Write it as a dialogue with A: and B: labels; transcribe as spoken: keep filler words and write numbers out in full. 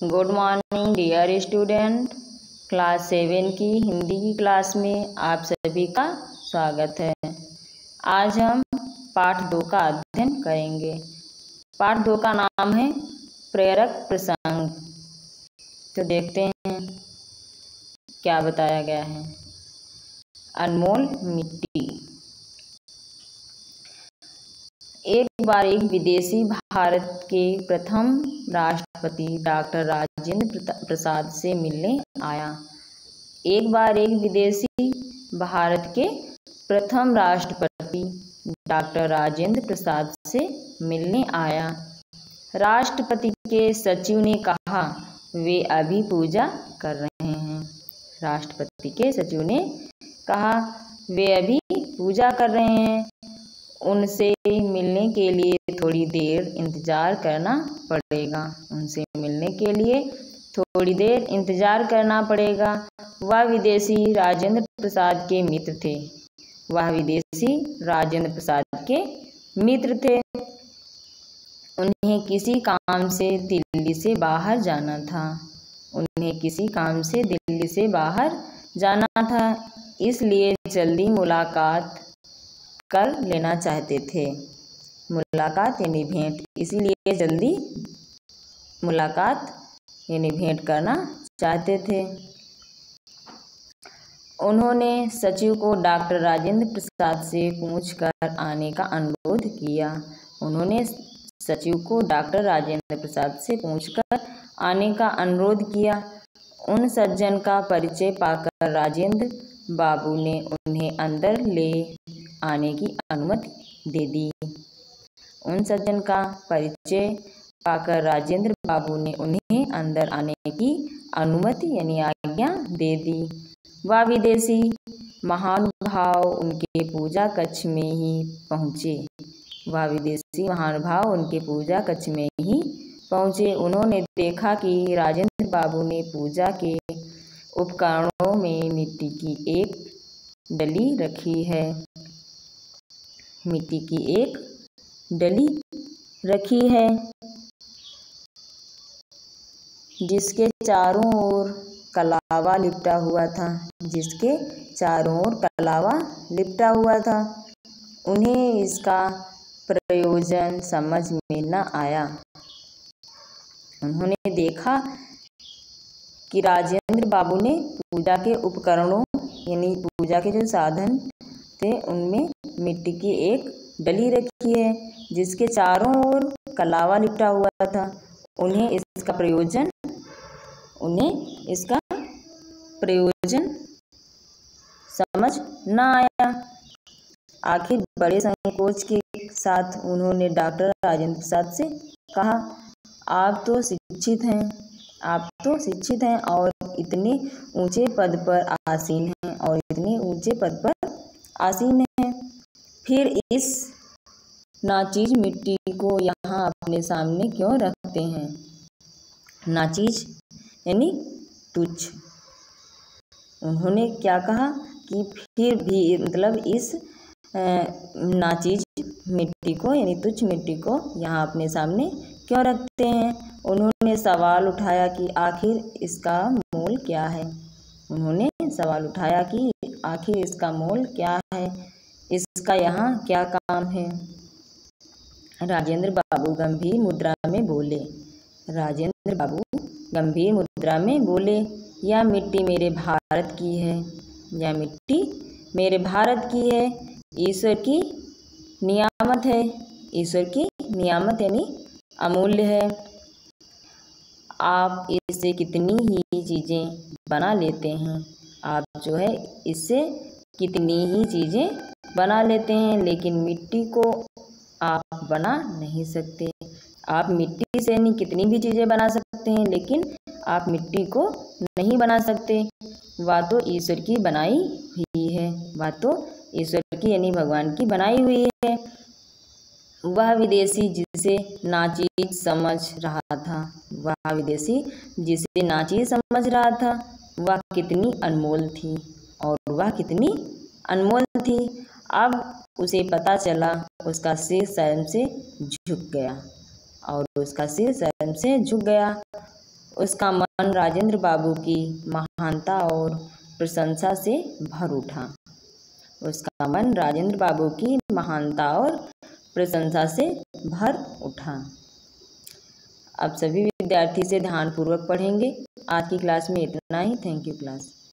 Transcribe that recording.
A: Good morning dear student. Class seven की हिंदी की class में आप सभी का स्वागत है। आज हम पाठ दो का अध्ययन करेंगे। पाठ दो का नाम है प्रेरक प्रसंग। तो देखते हैं क्या बताया गया है। अनमोल मिट्टी। एक बार एक विदेशी भारत के प्रथम राष्ट्रपति डॉक्टर राजेंद्र प्रसाद से मिलने आया। एक बार एक विदेशी भारत के प्रथम राष्ट्रपति डॉक्टर राजेंद्र प्रसाद से मिलने आया। राष्ट्रपति के सचिव ने कहा, वे अभी पूजा कर रहे हैं। राष्ट्रपति के सचिव ने कहा, वे अभी पूजा कर रहे हैं। उनसे मिलने के लिए थोड़ी देर इंतज़ार करना पड़ेगा। उनसे मिलने के लिए थोड़ी देर इंतज़ार करना पड़ेगा। वह विदेशी राजेंद्र प्रसाद के मित्र थे। वह विदेशी राजेंद्र प्रसाद के मित्र थे। उन्हें किसी काम से दिल्ली से बाहर जाना था। उन्हें किसी काम से दिल्ली से बाहर जाना था, इसलिए जल्दी मुलाकात कर लेना चाहते थे। मुलाकात यानी भेंट, इसीलिए जल्दी मुलाकात यानी भेंट करना चाहते थे। उन्होंने सचिव को डॉक्टर राजेंद्र प्रसाद से पूछकर आने का अनुरोध किया। उन्होंने सचिव को डॉक्टर राजेंद्र प्रसाद से पूछकर आने का अनुरोध किया। उन सज्जन का परिचय पाकर राजेंद्र बाबू ने उन्हें अंदर ले आने की अनुमति दे दी। उन सज्जन का परिचय पाकर राजेंद्र बाबू ने उन्हें अंदर आने की अनुमति यानी आज्ञा दे दी। वह विदेशी महानुभाव उनके पूजा कक्ष में ही पहुँचे। वह विदेशी महानुभाव उनके पूजा कक्ष में ही पहुँचे। उन्होंने देखा कि राजेंद्र बाबू ने पूजा के उपकरणों में मिट्टी की एक डली रखी है। मिट्टी की एक डली रखी है, जिसके चारों ओर कलावा लिपटा हुआ था। जिसके चारों ओर कलावा लिपटा हुआ था। उन्हें इसका प्रयोजन समझ में न आया। उन्होंने देखा कि राजेंद्र बाबू ने पूजा के उपकरणों यानी पूजा के जो साधन थे उनमें मिट्टी की एक डली रखी है, जिसके चारों ओर कलावा लिपटा हुआ था। उन्हें इसका प्रयोजन उन्हें इसका प्रयोजन समझ न आया। आखिर बड़े संकोच के साथ उन्होंने डॉक्टर राजेंद्र प्रसाद से कहा, आप तो शिक्षित हैं आप तो शिक्षित हैं और इतने ऊंचे पद पर आसीन हैं और इतने ऊंचे पद पर आसीन हैं, फिर इस नाचीज मिट्टी को यहाँ अपने सामने क्यों रखते हैं। नाचीज यानी तुच्छ। उन्होंने क्या कहा कि फिर भी मतलब इस नाचीज मिट्टी को यानी तुच्छ मिट्टी को यहाँ अपने सामने क्यों रखते हैं। उन्होंने सवाल उठाया कि आखिर इसका मोल क्या है। उन्होंने सवाल उठाया कि आखिर इसका मोल क्या है, इसका यहाँ क्या काम है। राजेंद्र बाबू गंभीर मुद्रा में बोले राजेंद्र बाबू गंभीर मुद्रा में बोले यह मिट्टी मेरे भारत की है। यह मिट्टी मेरे भारत की है। ईश्वर की नियामत है। ईश्वर की नियामत यानी अमूल्य है। आप इससे कितनी ही चीज़ें बना लेते हैं। आप जो है इससे कितनी ही चीज़ें बना लेते हैं, लेकिन मिट्टी को आप बना नहीं सकते। आप मिट्टी से नहीं कितनी भी चीज़ें बना सकते हैं, लेकिन आप मिट्टी को नहीं बना सकते। वह तो ईश्वर की बनाई हुई है। वह तो ईश्वर की यानी भगवान की बनाई हुई है। वह विदेशी जिसे नाचीज समझ रहा था वह विदेशी जिसे नाचीज समझ रहा था वह कितनी अनमोल थी और वह कितनी अनमोल थी। अब उसे पता चला। उसका सिर शर्म से झुक गया और उसका सिर शर्म से झुक गया। उसका मन राजेंद्र बाबू की महानता और प्रशंसा से भर उठा। उसका मन राजेंद्र बाबू की महानता और प्रशंसा से भर उठा। अब सभी विद्यार्थी से ध्यानपूर्वक पढ़ेंगे। आज की क्लास में इतना ही। Thank you class.